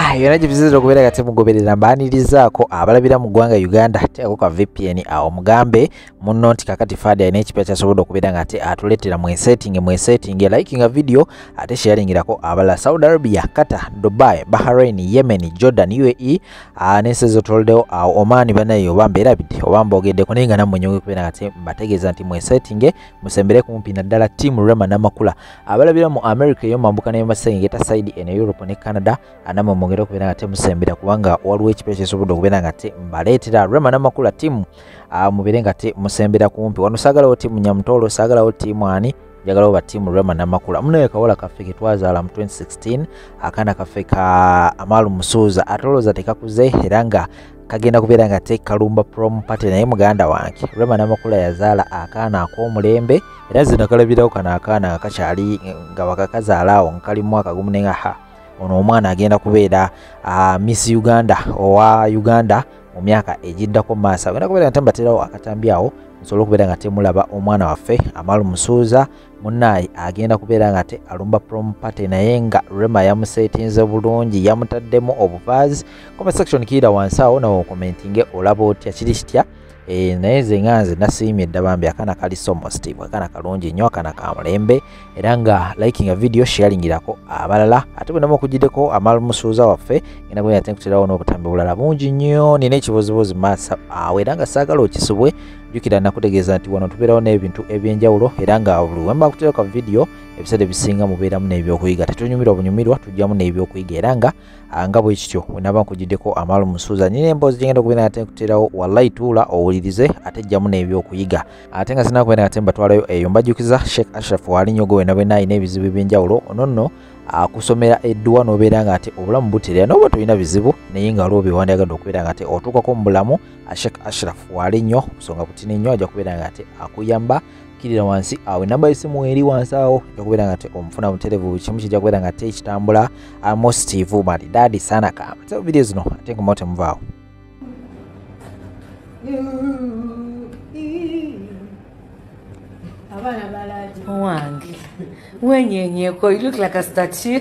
yona gibizira okubeera kati mugoberera mbaanirizaako abalabira mu ggwanga Uganda teako ka VPN awo mugambe munno nti kakati Fadi alina ekipya kyasobodde okubeera nga ate atuleetera mwesetting likinga video ate sharingirako abala Saudi Arabia, Qatar, Dubai, Bahrain, Yemen, Jordan, UAE n'ensi toldewo awo Oman banaye oba mbeerabidde oba mbogeddeko naye nga nammwe nyoge okubeera kati mbategeeza nti mwesetting musembere kumpi naddala Team Rema Namakula abalabira mu America eyo mambuka ne masengeta side eno Europe ne Canada anamwe mwongera okubeera nga temusembera kubanga waliwo ekipya kyesobodde okubeera nga te mbaleetera Rema Namakula timu mubeere nga te musembera kumpi wano saagalawo timu Nyamutolo saagalawo timu ani njagalawo ba timu Rema Namakula munaye kawola kaffe ke twazaala mu 2016 akaana kaffe ka Amalu Musuuza atolooza tekakuze era nga kagenda kubeera nga te Kalumba prom party naye muganda wange Rema Namakula yazaala akaana ak'omulembe era zino kalabirawo kano akaana nga kakyali nga bakakazaala awo nkali mu mwaka gumu nenga ono omwana agenda kubeera Miss Uganda owa Uganda mu myaka egiddako maaso agenda kubeera nga tembaterawo akatambi awo musobole okubeera nga temulaba omwana waffe Amalu Musuuza munnaye agenda kubeera nga te alumba prom party naye nga Rema yamusetinze bulungi yamutaddemu obuvaazi comment section kiira wansi awo nawo commentinge olaba otya kiri kitya naye nze nga nze nasiimye ddabambi akaana kali so positive akaana kalungi nnyo akaana ka mulembe era nga likinga video sharingirako abalala ate bwe namu okugiddeko Amalu Musuuza waffe ngenda kubeera ate nkuterawo n'obutambi bulala bungi nnyo nina ekibozibozi maaso awo era nga saagala okisubwe jukira nakutegeeza nti wano tubeerawo n'ebintu eby'enjawulo era nga buli wemba kutereka video ebiseera ebisinga mubeeramu n'ebyokuyiga tetunyumirwa bunyumirwa tujjamu n'ebyokuyiga era nga bwe kityo wenaba nkugiddeko Amalu Musuuza nina emboozi gyengenda okubeera ate nkuterawo wallahi tuula owulirize ate jjamu n'ebyokuyiga ate nga sinaba kubeera ate mbatwalayo eyo mbajjukiza Sheikh Ashraf Walinyogo wena bwe naalina ebizibu eby'enjawulo ononno akusomera edduwa n'obeera nga ate obulamu buterera n'oba tolina bizibu naye nga waliwo byewandiyagadde okubeera nga ate otuukako mu bulamu Sheikh Ashraf Walinyo kusonga kutini nnyo ajja kubeera nga ate akuyamba kirira wansi awo enamba y'essimu eri wansi awo ajja kubeera nga ate omufuna buterevu buli kimu kijja kubeera nga ate kitambula mositivu maridadi sana kama ate video zino ate ngoma temuvaawo wange wenyenyeko, you look like a statue.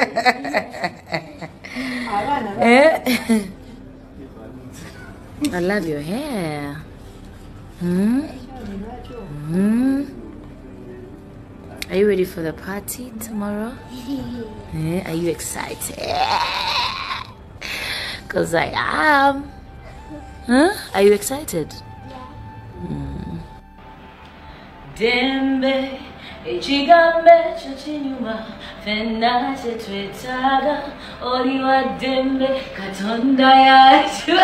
I love your hair. Are you ready for the party tomorrow? Are you excited? Because I am. Are you excited? Dembe echigambe chachinyuma fena chetwetaga oliwa dembe katonda yacu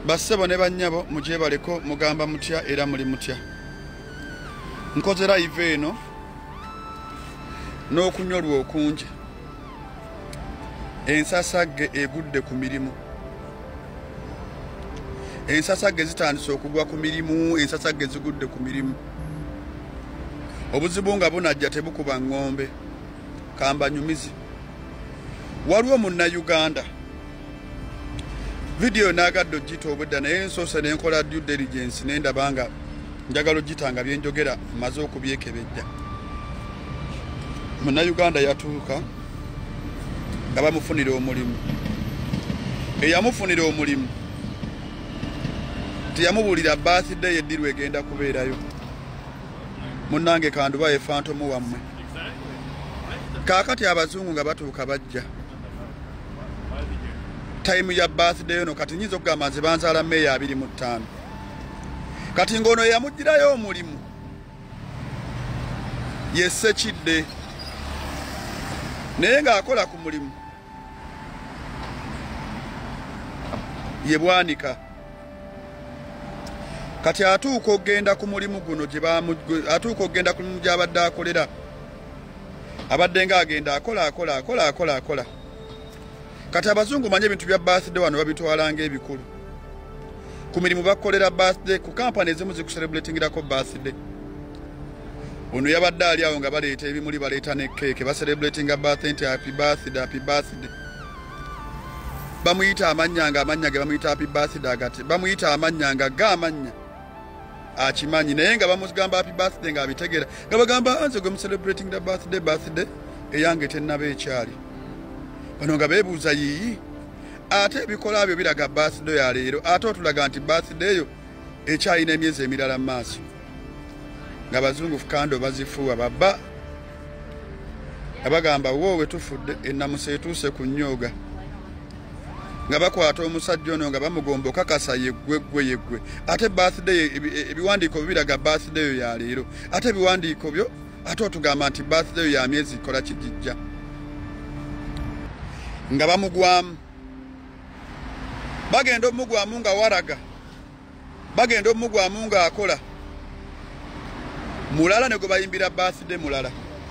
Bassebo ne bannyabo mugyebaleko mugamba mutya era muli mutya. Nkoze live eno n'okunyolwa okungi. Ensasagge egudde ku mirimu. Ensasagge zitandise okugwa ku mirimu, ensasagge zigudde ku mirimu. Obuzibu nga bunajja tebukuba ng'ombe. Kamba nyumizi. Waliwo Munnayuganda. Video nagadde ogita obudda naye nsoose ne nkola due diligence n'endaba nga njagala ogitanga bye njogera maze okubyekebejja. Munnayuganda yatuuka nga bamufunira omulimu. Eyamufunira omulimu teyamubuulira birthday eddirwa egenda kubeerayo. Munnange kanduba ye phantom wammwe. Kaakati abazungu nga batuuka bajja. Time ya birthday no kati nyizo kugamba nze banzaala Meya 25. Kati ngono yamugirayo omulimu. Yesse kidde. Naye nga akola ku mulimu. Ye bwanika. Kati atuuka ogenda ku mulimu guno gye atuuka ogenda ku mulimu gy'abadde akolera. Abadde nga agenda akola. Kati abazungu manye ebintu bya birthday wano babitwala ng'ebikulu. Ku mirimu bakolera birthday, ku kampani ezimu zikucelebratingirako birthday. Ono yabadde ali awo nga baleeta ebimuli baleeta ne cake bacelebratinga birthday nti happy birthday. Bamuyita amanya ge bamuyita happy birthday agati. Bamuyita amanya nga g'amanya. Akimanyi naye nga bamugamba happy birthday nga abitegera. Nga bagamba anze gwe celebrating the birthday eyange tennaba ekyali. Bano nga beebuuza yiyi. Ate ebikola byo biraga birthday ya leero. Ate otulaga nti birthday yo ekyalina emyezi emirala mu maaso. Nga bazungu fukando bazifuwa baba. Abagamba wowe tufudde ennamusa etuuse ku nnyoga. Nga bakwata omusajja ono nga bamugomba okakasa yeggwe. Ate birthday ebiwandiiko biraga birthday yo ya leero. Ate ebiwandiiko byo ate otugamba nti birthday ya myezi kola kijijja. Nga bamugwamu. Bagenda omugwamu nga waraga. Bagenda omugwamu nga akola. Mulala ne gwe bayimbira birthday mulala.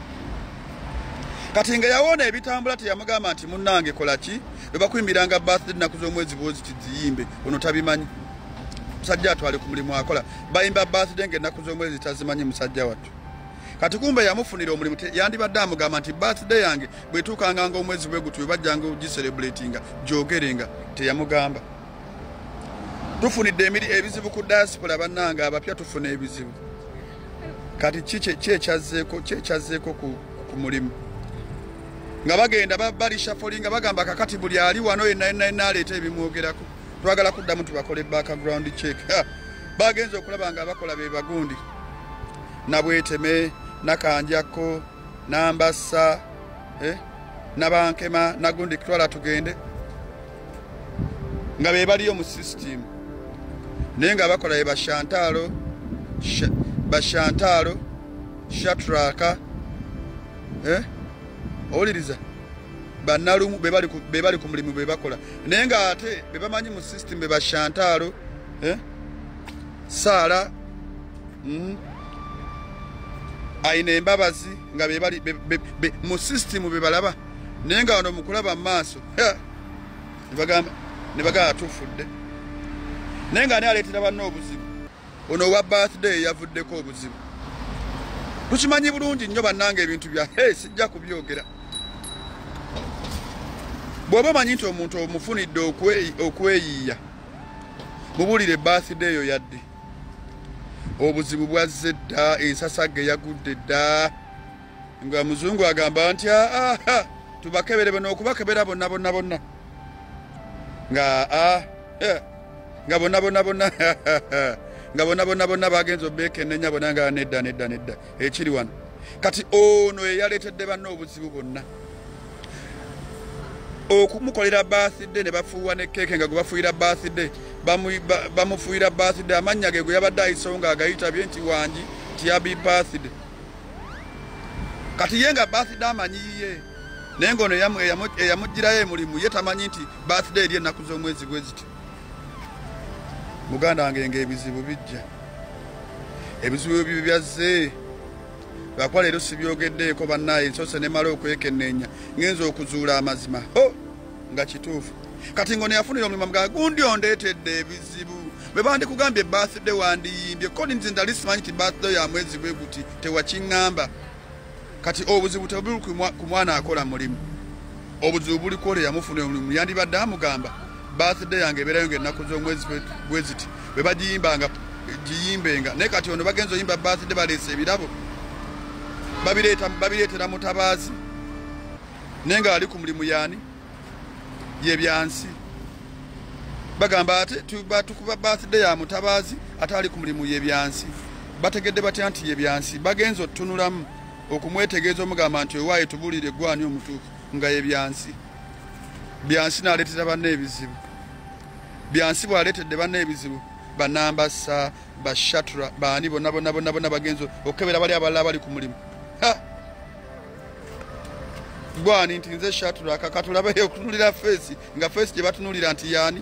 Kati nga yawona ebitambula teyamugamba nti munnange kola ki? Bwe bakuyimbiranga birthday naku z'omwezi bwozi tiziyimbe. Ono tabimanyi. Musajja atwale ku mulimu akola. Bayimba birthday ng'ennaku z'omwezi tazimanyi musajja wattu. Kati kumbe yamufunira omulimu yandibadde amugamba nti birthday yange bwetuukanga nga omwezi bwe gutyo bajjanga ogicelebratinga gyogerenga teyamugamba. Tufunidde ebizibu ku diaspora bannanga abapya tufuna ebizibu. Kati kyekyazeeko ku mulimu. Nga bagenda bali shuffling nga bagamba kakati buli ali wano yenna aleeta ebimwogerako. Twagala kuddamu tubakole background check. Bagenze okulaba nga abakola be bagundi. Nabweteme, Nakanjako, Nambassa, Nabankema, Nagundi kitwala tugende. Nga be baliyo mu system. Naye nga bakola be Bashantalo, Shatraka, Oliriza. Bannalumu be bali ku mulimu be bakola. Naye nga ate be bamanyi mu system be Bashantalo, Sala, Aina embabazi nga be bali mu system be balaba. Naye nga wano mukulaba maaso. Ne bagamba tufudde. Naye nga ne aleetera banno obuzibu. Ono wa birthday yavuddeko obuzibu. Tukimanyi bulungi nnyo bannanga ebintu bya sijja kubyogera. Bw'oba manyi nti omuntu omufunidde okweyiiya mubulire birthday yo yadde. Obuzibu bwazze dda, ensasagge yagudde dda. Nga muzungu agamba nti tubakebere bano okubakebera bonna. Nga bonna. Nga bonna bagenzo bekenenya bona nga nedda. Ekiri wano. Kati ono eyaleetedde banno obuzibu bonna. Okumukolera birthday ne bafuuwa ne keke nga gubafuira birthday. Bamufuira birthday amanya ge yabadde ayisonga agayita bye nti wangi ti happy birthday. Kati yenga birthday amanyiye. Nengono eyamugirayo emulimu ye tamanyi nti birthday eri ennaku z'omwezi bwe ziti. muganda wange ng'ebizibu bijja ebizibu ebyo byazze lwakuba leero sibyogeddeeko bannaye nsose ne mala okwekenneenya ngenza okuzuula amazima nga kituufu kati ngo neyafunira omulimu mga gundi ondeetedde ebizibu bwe bandikugambye birthday wandiyimbye ko nze ndali simanyi ti birthday ya mwezi bwe guti tewakiŋŋamba kati obuzibu tebuli ku mwana akola mulimu obuzibu buli kwole yamufunira omulimu yandibadde amugamba birthday yange ebeerayo ng'ennaku z'omwezi bwe ziti bwe bagiyimbanga giyimbenga naye kati ono bagenza oyimba birthday baleese ebirabo babireetera mutabaazi naye nga ali ku mulimu yaani yebyansi bagamba ate tukuba birthday ya mutabaazi ate ali ku mulimu yebyansi bategedde batya nti yebyansi bagenza otunulamu okumwetegeeza omugamba nti owaaye tubulire gwani omutuufu nga yebyansi byansi n'aleetera banne ebizibu byansi bw'aleetedde banne ebizibu banambasa bashatura baani bonna bagenzo okebera bali abalala bali ku mulimu gwani nti nze shatura kakatulabeyo okutunulira feesi nga feesi gye batunulira nti yaani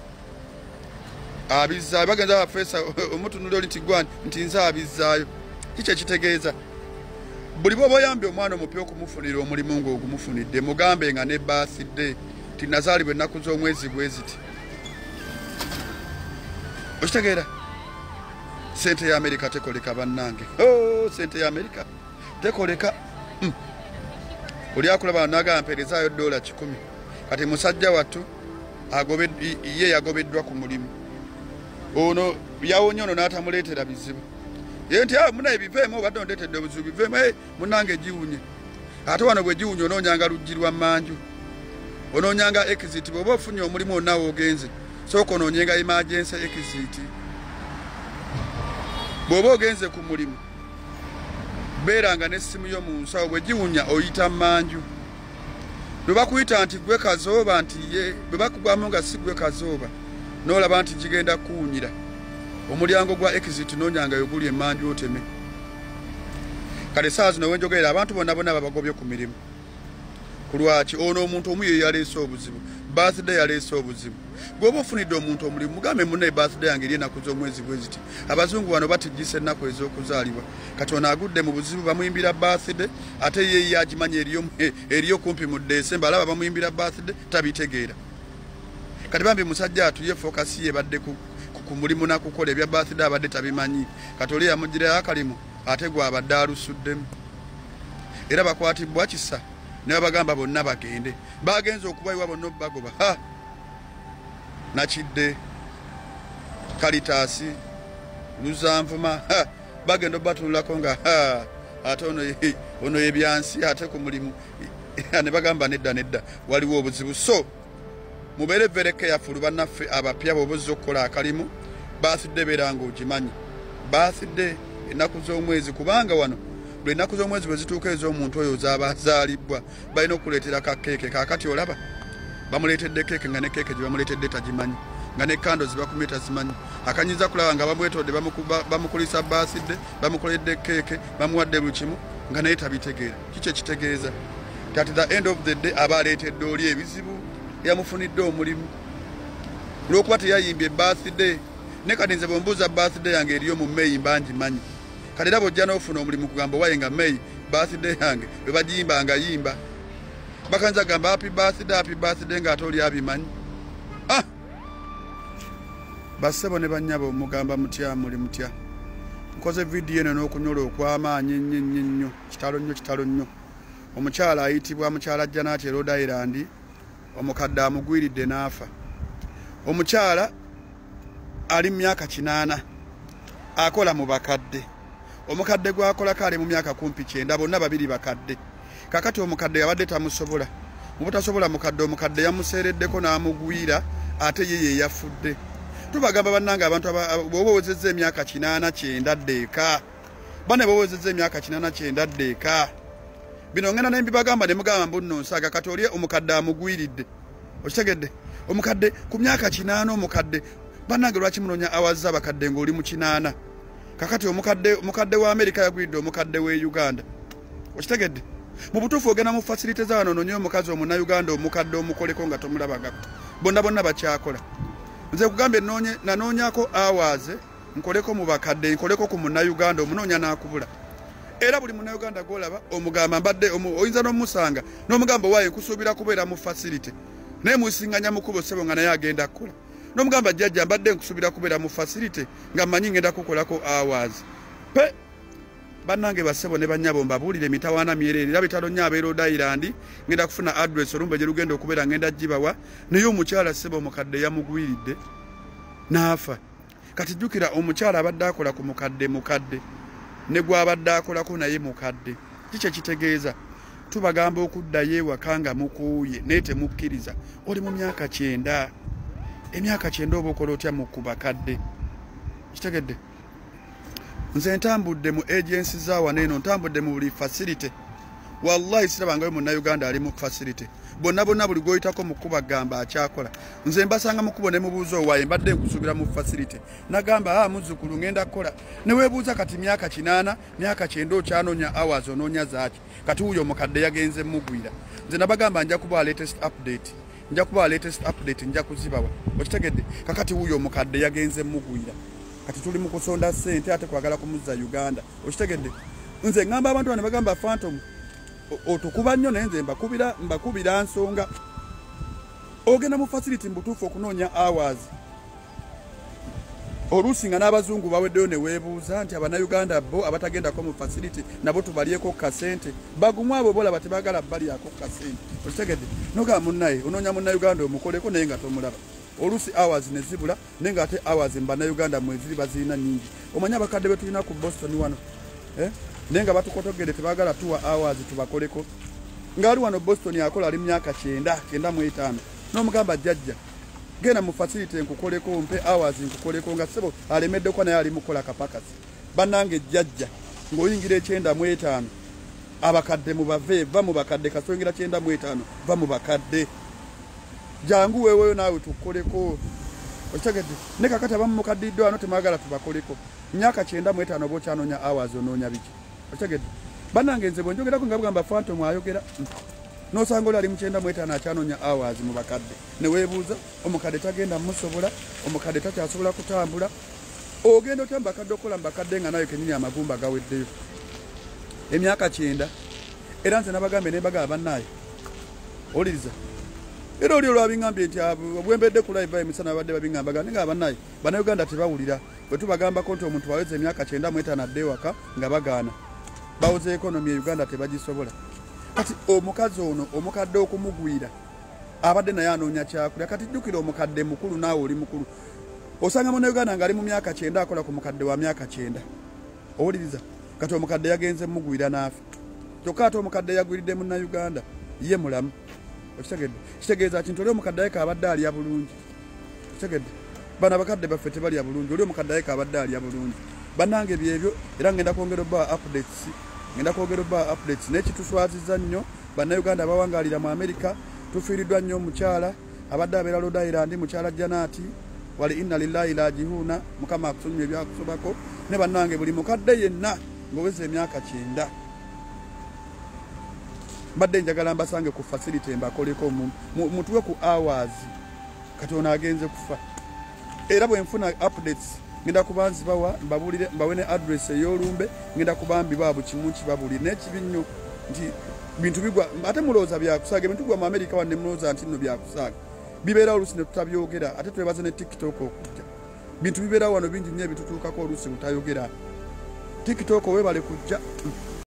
abizaayo bagenza bafeesa omutunulira oli nti gwani nti nze abizaayo kiki ekitegeeza buli bwoba oyambye omwana omupya okumufunira omulimu ng'ogumufunidde mugambe nga ne birthday ti nazaalibwa ennaku z'omwezi bwe ziti okitegeera sente ya Amerika tekoleka bannange sente ya Amerika tekoleka oli akulaba naga mperezaayo $10 kati musajja wattu ye yagobeddwa ku mulimu ono yawonye ono n'atamuleetera bizibu ye nti munaye biveemu obadde ondeetedde obuzibu biveemu munnange giwunye ate wano bwe giwunye onoonyanga luggi lwa mmanju onoonyanga exit bw'oba ofunye omulimu onnawe ogenze sooka onoonyenga emergency exit bw'oba ogenze ku mulimu beeranga n'essimu yo mu nsawo bwe giwunya oyita mmanju bwe bakuyita nti gwe kazooba nti ye bwe bakugwamu nga si gwe kazooba n'olaba nti gigenda kuwunyira omulyango gwa exit noonyanga yoguli emmanju oteme kale saa zino wenjogerera abantu bonna babagobye ku mirimu ku lwaki ono omuntu omu ye yaleese obuzibu birthday yaleese obuzibu gwoba ofunidde omuntu omulimu mugambe munne birthday yange eri ennaku z'omwezi bwe ziti abazungu bano batigisa ennaku ez'okuzaalibwa kati ono agudde mu buzibu bamuyimbira birthday ate ye yagimanyi eriyo kumpi mu December alaba bamuyimbira birthday tabitegeera kati bambi musajja atuye focus ye badde ku mulimu nakukola ebya birthday abadde tabimanyi kati oli yamugirayo akalimu ate gwe abadde alusuddemu era bakwatibwa kisa ne bagamba bonna bagende bagenze okubayiwa bonna bagoba nakidde Kalitasi Luzanvuma bagenda batunulako nga ate ono yebyansi ate ku mulimu ne bagamba nedda waliwo obuzibu so mubere vereke ya fulu bannaffe abapya bw'obuzza okukola akalimu birthday beeranga ogimanyi birthday ennaku z'omwezi kubanga wano buli ennaku z'omwezi bwe zituuka ez'omuntu oyo zaalibwa balina okuleetera kakeeke kakati olaba bamuleetedde keeke nga ne keeke gye bamuleetedde tagimanyi nga ne kando zibakumye tazimanyi akanyiza kulaba nga bamwetodde bamukulisa birthday bamukoledde keeke bamuwadde buli kimu nga naye tabitegeera kiki ekitegeeza at the end of the day aba aleetedde oli ebizibu yamufunidde omulimu olw'okuba teyayimbye birthday ne kati nze bwembuuza birthday yange eriyo mu May mbangimanyi kati era bw'ojja n'ofuna omulimu kugamba waye nga May birthday yange bwe bagiyimba nga yimba bakanza gamba happy birthday ng'ate oli abimanyi bassebo ne bannyabo mugamba mutya muli mutya nkoze vidiyo eno n'okunyola okw'amaanyi nnyo kitalo nnyo omukyala ayitibwa mukyala Janati Rhode Island omukadde amugwiridde n'afa omukyala ali mu myaka 8 akola mu bakadde omukadde gwakolako ali mu myaka kumpi 9 bonna babiri bakadde kakati omukadde yabadde tamusobola mu butasobola omukadde yamuseereddeko n'amugwira ate ye yafudde tubagamba bannanga abantu bw'oba owezezza emyaka 8 ddeeka bane bw'owezezza emyaka 8 ddeeka bino ngena ne mbibagamba ne mugamba mbunno nsaga kati oli omukadde amugwiridde okitegedde omukadde ku myaka 8 omukadde bannange lwaki munonya awazza abakadde ng'oli mu 8 kakati omukadde wa Amerika yagwiridde omukadde w'e Uganda okitegedde mu butuufu ogenda mu facility z'awano ononye omukazi omuna Uganda omukadde omukoleko nga tomulabagako bonna bakyakola nze kugambe nanoonyako hours nkoleko mu bakadde nkoleko ku Munnayuganda omunoonya n'akubula era buli Munnayuganda gw'olaba omugamba mbadde oyinza n'omusanga n'omugamba waaye nkusuubira kubeera mu facility naye musinganya mukubo ssebo nga naye agenda kukola n'omugamba jjajja mbadde nkusuubira kubeera mu facility nga mmanyi ngenda kukolako hours pe bannange bassebo ne bannyabo mbabuulire mitawaana myerere era bitalonya abeera Rhode Island ngenda kufuna address olumbe gye lugenda okubeera ngenda gibawa naye omukyala ssebo mukadde yamugwiridde n'afa kati jjukira omukyala abadde akola ku mukadde ne gw'abadde akolako naye mukadde kiki ekitegeeza tubagamba okuddayo ewaka nga mukuuye naye temukkiriza oli mu myaka 9 emyaka 9 oba okola otya mu kubakadde kitegedde nze ntambudde mu agency zaawa neeno ntambudde mu buli facility wallahi sirabangayo Munnayuganda ali mu facility bonna buli goyitako mu kuba gamba akyakola nze mbasanga mu kubo ne mubuuzo waaye mbadde nkusubira mu facility nagamba muzzukulu ngenda kukola ne weebuuza kati myaka 8 myaka 9 okyanoonya hours onoonya zaaki kati wuyo omukadde yagenze mugwira nze nabagamba nja kuba latest update nja kuzibawa okitegedde kakati wuyo omukadde yagenze mugwira kati tuli mu kusonda ssente ate kwagala kumuzza Uganda okitegedde nze ngamba abantu bano bagamba phantom otukuba nnyo naye nze mbakubira nsonga ogenda mu facility mbutuufu okunoonya hours oluusi nga n'abazungu baweddeyo ne weebuuza nti Abannayuganda bo abatagendako mu facility nabo tubalyeko kasente bagumu abo bolaba tebagala balyako kasente okitegedde noga munnaye onoonya Munnayuganda omukoleko naye nga tomulaba oluusi hours ne zibula naye nga ate hours mu Bannayuganda mweziri bazirina nnyingi omanya abakadde be tulina ku Boston wano naye nga batukotogere tebagala tuwa hours tubakoleko ngaali wano Boston akola ali myaka 9 n'omugamba jjajja genda mu facility nkukoleko mpe hours nkukoleko nga ssebo alemeddeko naye ali mukola kapakasi bannange jjajja ng'oyingira 9 abakadde mubave va mu bakadde kasongira 9 va mu bakadde jangu weweyo naawe tukoleko okitegedde ne kakati abamu mukaddiddwa ano temagala tubakoleko myaka 9 oba okyanoonya hours onoonya biki okitegedde bannange nze bwenjogerako nga bugamba phantom ayogera n'osanga oli ali mu 9 akyanoonya hours mu bakadde ne weebuuza omukadde tagenda musobola omukadde takyasobola kutambula ogenda otya mu bakadde okola mu bakadde nga nayo kenyini amagumba gaweddeyo emyaka 9 era nze nabagambe ne bagamba bannaayo oliriza era oli olwabingambye nti obwembedde ku live emisana abadde babingamba nga bannaayo Bannayuganda tebawulira bwe tubagambako nti omuntu aweze emyaka 9 adde ewaka nga bagaana bawoze ekonomi e Uganda tebagisobola kati omukazi ono omukadde okumugwira abadde naye anoonya kyakulya kati jjukira omukadde mukulu naawe oli mukulu osanga Munnayuganda nga ali mu myaka 9 akola ku mukadde wa myaka 9 owuliriza kati omukadde yagenze mugwira n'afe kyokka ate omukadde yagwiridde Munnayuganda ye mulamu okitegedde kitegeeza kintu oli omukadde ayeka abadde alya bulungi okitegedde bana bakadde baffe tebalya bulungi oli omukadde ayeka abadde alya bulungi bannange byebyo era ngenda kwongera updates n'ekituswazizza nnyo Bannayuganda bawangaalira mu Amerika tufiiriddwa nnyo omukyala abadde abeera Rhode Island mukyala Janati wali inna lillahi rajiuna mukama akusonyiwe ebyakusobako ne bannange buli mukadde yenna ng'oweza emyaka 9 mbadde njagala mbasange ku facility mbakoleko mutuwe ku hours kati ono agenze kufa era bwe nfuna updates ngenda kubanzibawa mbabulire mbawe ne address ey'olumbe ngenda kubambiba bukimu kibabulire n'ekibi nnyo nti bintu bigwa ate mulooza byakusaaga ebintu gwa mu Amerika wanne mulooza nti nno byakusaaga bibeera oluusi ne tutabyogera ate twebaze ne TikTok okujja bintu bibeera wano bingi nnyo ebitutuukako oluusi butayogera TikTok weebale kujja